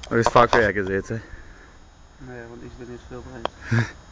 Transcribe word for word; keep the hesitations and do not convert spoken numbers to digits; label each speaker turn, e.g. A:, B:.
A: Er is vaak werken zitten.
B: Nee, want ik ben niet veel bij.